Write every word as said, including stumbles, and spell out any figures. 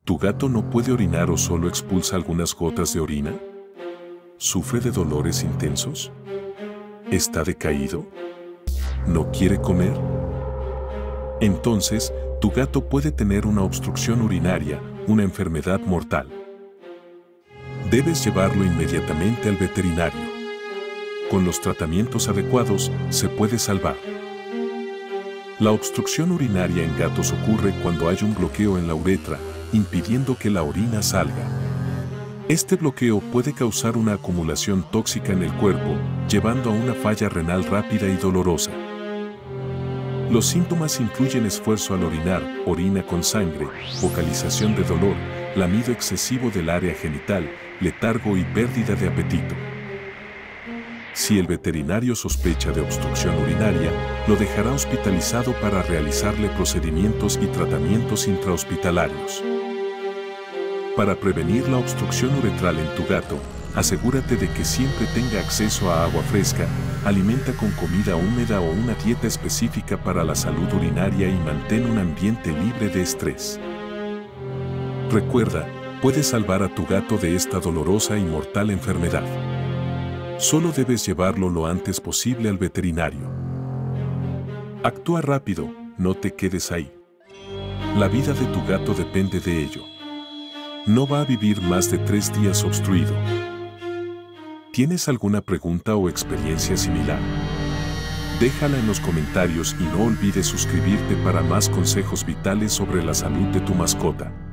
¿Tu gato no puede orinar o solo expulsa algunas gotas de orina? ¿Sufre de dolores intensos? ¿Está decaído? ¿No quiere comer? Entonces, tu gato puede tener una obstrucción urinaria, una enfermedad mortal. Debes llevarlo inmediatamente al veterinario. Con los tratamientos adecuados, se puede salvar. La obstrucción urinaria en gatos ocurre cuando hay un bloqueo en la uretra, impidiendo que la orina salga. Este bloqueo puede causar una acumulación tóxica en el cuerpo, llevando a una falla renal rápida y dolorosa. Los síntomas incluyen esfuerzo al orinar, orina con sangre, vocalización de dolor, lamido excesivo del área genital, letargo y pérdida de apetito. Si el veterinario sospecha de obstrucción urinaria, lo dejará hospitalizado para realizarle procedimientos y tratamientos intrahospitalarios. Para prevenir la obstrucción uretral en tu gato, asegúrate de que siempre tenga acceso a agua fresca, alimenta con comida húmeda o una dieta específica para la salud urinaria y mantén un ambiente libre de estrés. Recuerda, puedes salvar a tu gato de esta dolorosa y mortal enfermedad. Solo debes llevarlo lo antes posible al veterinario. Actúa rápido, no te quedes ahí. La vida de tu gato depende de ello. No va a vivir más de tres días obstruido. ¿Tienes alguna pregunta o experiencia similar? Déjala en los comentarios y no olvides suscribirte para más consejos vitales sobre la salud de tu mascota.